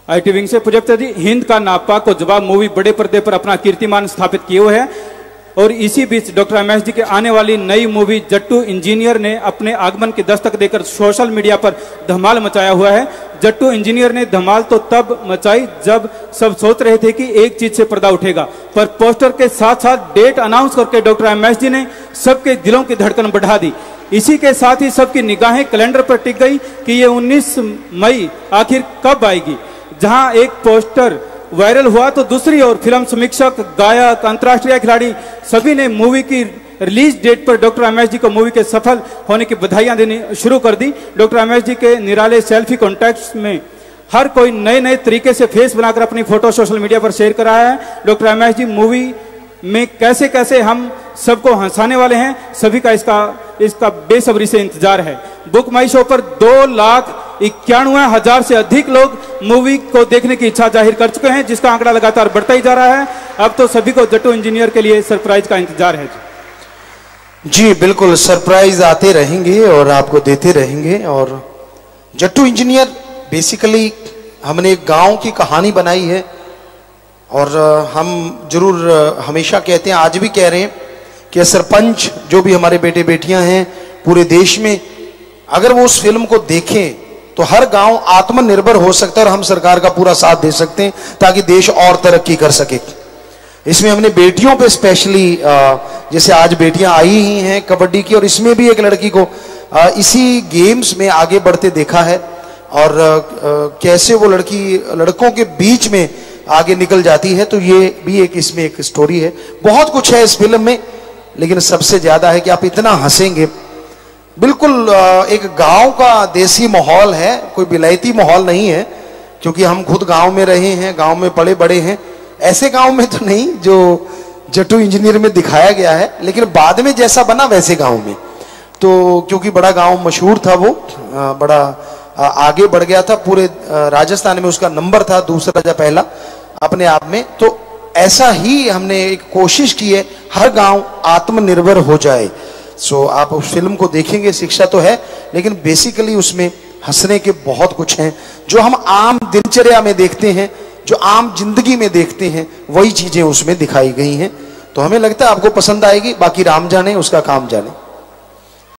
IT wing से projector जी, हिंद का नापाक को जवाब मूवी बड़े पर्दे पर अपना कीर्तिमान स्थापित किए हुए है और इसी बीच डॉक्टर एमएस जी के आने वाली नई मूवी जट्टू इंजीनियर ने अपने आगमन की दस्तक देकर सोशल मीडिया पर धमाल मचाया हुआ है। जट्टू इंजीनियर ने धमाल तो तब मचाई जब सब सोच रहे थे कि एक चीज से पर्दा उठेगा, पर पोस्टर के साथ साथ डेट अनाउंस करके डॉक्टर एमएस जी ने सबके दिलों की धड़कन बढ़ा दी। इसी के साथ ही सबकी निगाहें कैलेंडर पर टिक गई कि ये 19 मई आखिर कब आएगी। जहां एक पोस्टर वायरल हुआ तो दूसरी ओर फिल्म समीक्षक, गायक, अंतर्राष्ट्रीय खिलाड़ी सभी ने मूवी की रिलीज डेट पर डॉक्टर एमएस जी को मूवी के सफल होने की बधाइयां देनी शुरू कर दी। डॉक्टर एमएस जी के निराले सेल्फी कॉन्टेस्ट में हर कोई नए नए तरीके से फेस बनाकर अपनी फोटो सोशल मीडिया पर शेयर कर रहा है। डॉक्टर एमएस जी मूवी में कैसे कैसे हम सबको हंसाने वाले हैं, सभी का इसका बेसब्री से इंतजार है। बुक माई शो पर 2,91,000 से अधिक लोग मूवी को देखने की इच्छा जाहिर कर चुके हैं, जिसका आंकड़ा लगातार बढ़ता ही जा रहा है। अब तो सभी को जट्टू इंजीनियर के लिए सरप्राइज का इंतजार है। जी बिल्कुल, सरप्राइज आते रहेंगे और आपको देते रहेंगे। और जट्टू इंजीनियर बेसिकली हमने एक गांव की कहानी बनाई है और हम जरूर हमेशा कहते हैं, आज भी कह रहे हैं कि सरपंच जो भी हमारे बेटे बेटियां हैं पूरे देश में, अगर वो उस फिल्म को देखें तो हर गांव आत्मनिर्भर हो सकता है और हम सरकार का पूरा साथ दे सकते हैं ताकि देश और तरक्की कर सके। इसमें हमने बेटियों पे स्पेशली, जैसे आज बेटियां आई ही हैं कबड्डी की, और इसमें भी एक लड़की को इसी गेम्स में आगे बढ़ते देखा है और कैसे वो लड़की लड़कों के बीच में आगे निकल जाती है। तो ये भी एक इसमें एक स्टोरी है। बहुत कुछ है इस फिल्म में, लेकिन सबसे ज्यादा है कि आप इतना हंसेंगे। बिल्कुल एक गांव का देसी माहौल है, कोई विलायती माहौल नहीं है, क्योंकि हम खुद गांव में रहे हैं, गांव में पले बड़े हैं। ऐसे गांव में तो नहीं जो जट्टू इंजीनियर में दिखाया गया है, लेकिन बाद में जैसा बना वैसे गांव में। तो क्योंकि बड़ा गांव मशहूर था, वो बड़ा आगे बढ़ गया था, पूरे राजस्थान में उसका नंबर था दूसरा या पहला अपने आप में। तो ऐसा ही हमने एक कोशिश की है, हर गांव आत्मनिर्भर हो जाए। सो आप उस फिल्म को देखेंगे, शिक्षा तो है, लेकिन बेसिकली उसमें हंसने के बहुत कुछ हैं जो हम आम दिनचर्या में देखते हैं, जो आम जिंदगी में देखते हैं, वही चीजें उसमें दिखाई गई हैं। तो हमें लगता है आपको पसंद आएगी, बाकी राम जाने उसका काम जाने।